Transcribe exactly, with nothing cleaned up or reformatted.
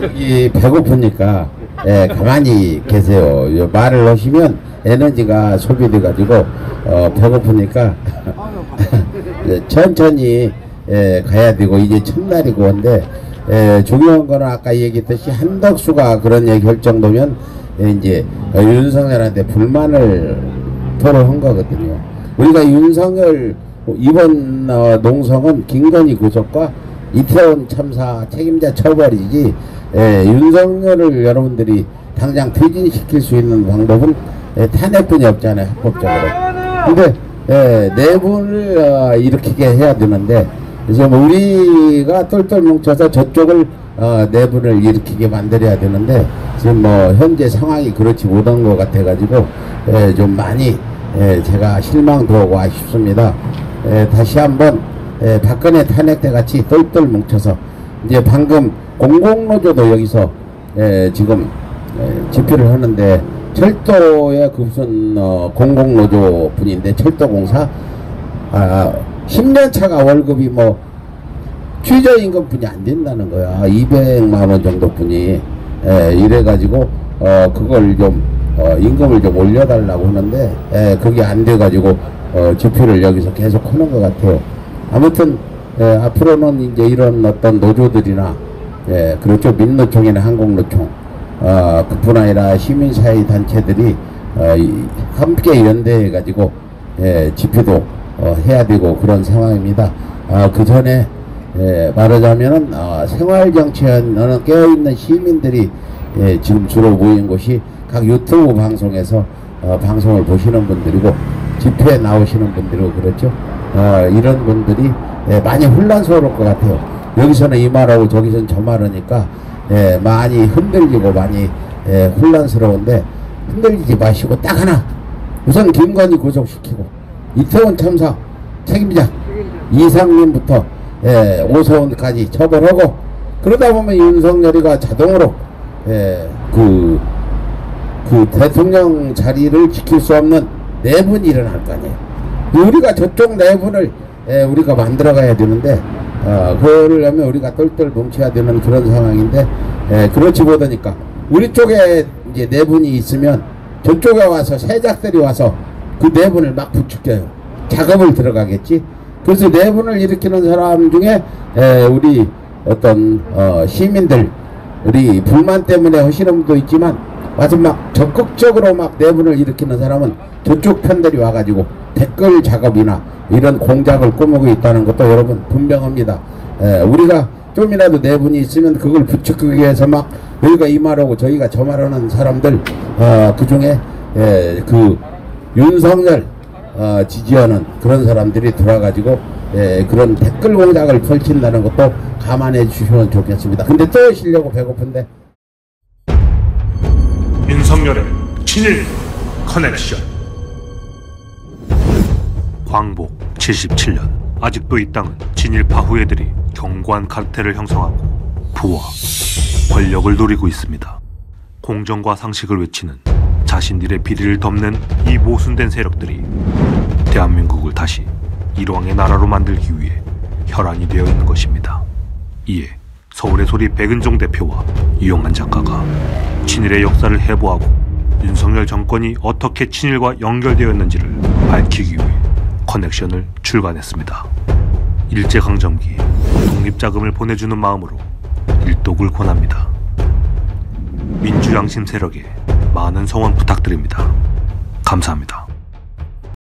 이 배고프니까 예, 가만히 계세요. 말을 하시면 에너지가 소비돼 가지고 어, 배고프니까 천천히 예, 가야 되고 이제 첫날이고 한데 예, 중요한 거는 아까 얘기했듯이 한덕수가 그런 얘기 할 정도면 예, 이제 어, 윤석열한테 불만을 토로한 거거든요. 우리가 윤석열 이번 어, 농성은 김건희 구속과 이태원 참사 책임자 처벌이지 예, 윤석열을 여러분들이 당장 퇴진시킬 수 있는 방법은 예, 탄핵뿐이 없잖아요, 합법적으로. 근데 예, 내분을 어, 일으키게 해야 되는데 그래서 우리가 똘똘 뭉쳐서 저쪽을 어, 내분을 일으키게 만들어야 되는데 지금 뭐 현재 상황이 그렇지 못한 것 같아 가지고 예, 좀 많이 예, 제가 실망도 하고 아쉽습니다. 예, 다시 한번 예, 박근혜 탄핵 때 같이 똘똘 뭉쳐서 이제 방금 공공노조도 여기서 예, 지금 예, 집회를 하는데 철도의 그 무슨 어, 공공노조 분인데 철도공사 아, 십 년 차가 월급이 뭐 최저임금 분이 안 된다는 거야. 이백만 원 정도 분이 예, 이래가지고 어, 그걸 좀 어, 임금을 좀 올려달라고 하는데 예, 그게 안 돼가지고 어, 집회를 여기서 계속 하는 것 같아요. 아무튼 예, 앞으로는 이제 이런 어떤 노조들이나 예, 그렇죠. 민노총이나 항공노총 어, 그뿐 아니라 시민사회 단체들이 어, 이, 함께 연대해 가지고 예, 집회도 어, 해야 되고 그런 상황입니다. 아, 그 전에 예, 말하자면은 어, 생활정치에 깨어있는 시민들이 예, 지금 주로 모인 곳이 각 유튜브 방송에서 어, 방송을 보시는 분들이고 집회에 나오시는 분들이고 그렇죠. 어, 이런 분들이 예, 많이 혼란스러울 것 같아요. 여기서는 이 말하고 저기서는 저 말하니까 예, 많이 흔들리고 많이 예, 혼란스러운데 흔들리지 마시고 딱 하나 우선 김건희 구속시키고 이태원 참사 책임자 이상민부터 예, 오세훈까지 처벌하고 그러다 보면 윤석열이가 자동으로 예, 그, 그 대통령 자리를 지킬 수 없는 내분이 일어날 거 아니에요. 우리가 저쪽 내분을 예, 우리가 만들어 가야 되는데 어, 그러려면 우리가 똘똘 뭉쳐야 되는 그런 상황인데 예, 그렇지 못하니까 우리 쪽에 이제 내분이 있으면 저쪽에 와서 세작들이 와서 그 내분을 막 부추겨요. 작업을 들어가겠지. 그래서 내분을 일으키는 사람 중에 에, 우리 어떤 어, 시민들 우리 불만 때문에 하시는 분도 있지만 와서 막 적극적으로 막 내분을 일으키는 사람은 저쪽 편들이 와가지고 댓글 작업이나 이런 공작을 꾸미고 있다는 것도 여러분 분명합니다. 에, 우리가 좀이라도 내분이 있으면 그걸 부추기기 위해서 막 여기가 이 말하고 저희가 저 말하는 사람들 어, 그 중에 에, 그 윤석열 어, 지지하는 그런 사람들이 들어와가지고 예, 그런 댓글 공작을 펼친다는 것도 감안해 주시면 좋겠습니다. 근데 또 쉬려고 배고픈데 윤석열의 친일 커넥션. 광복 칠십칠 년 아직도 이 땅은 진일파 후예들이 견고한 카르텔을 형성하고 부와 권력을 노리고 있습니다. 공정과 상식을 외치는 자신들의 비리를 덮는 이 모순된 세력들이 대한민국을 다시 일왕의 나라로 만들기 위해 혈안이 되어 있는 것입니다. 이에 서울의 소리 백은종 대표와 이용한 작가가 친일의 역사를 해부하고 윤석열 정권이 어떻게 친일과 연결되었는지를 밝히기 위해 커넥션을 출간했습니다. 일제강점기 독립자금을 보내주는 마음으로 일독을 권합니다. 민주양심 세력에 많은 성원 부탁드립니다. 감사합니다.